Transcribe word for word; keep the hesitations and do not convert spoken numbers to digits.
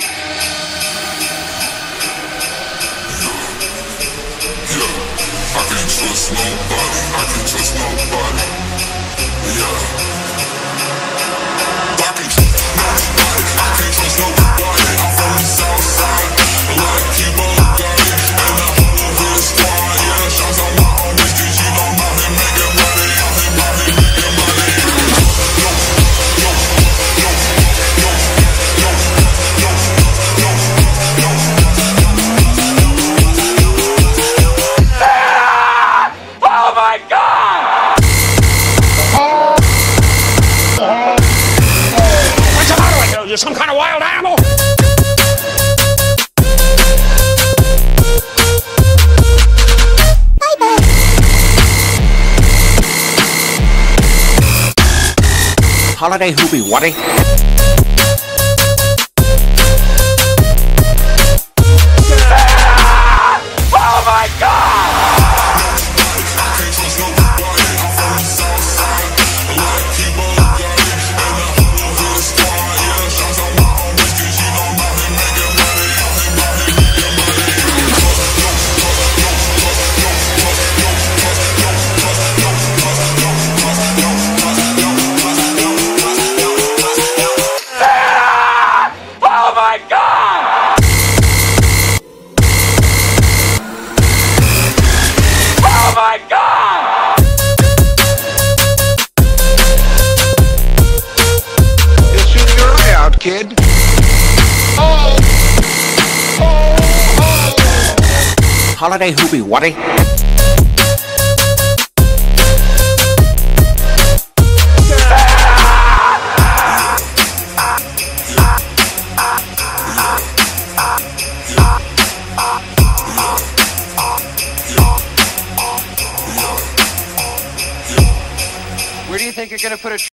Trust nobody, I can't trust nobody. Yeah. I can't trust nobody, I can't trust nobody. I'm from the south side, like Kibo got it, and the whole hood squad. Yeah, shots on my own bitch, cause you know I'm out here making money. I'm here out here making money. Yo, yo, yo, yo, yo, yo, yo, yo, yo, oh my God! What's the matter with you? You're some kind of wild animal? Bye-bye. Holiday hoopy waddy. Oh my God! Oh my God! Oh my God! You'll shoot your eye out, kid. Oh! Oh! Oh! Holiday hoopy waddy. Where do you think you're gonna put a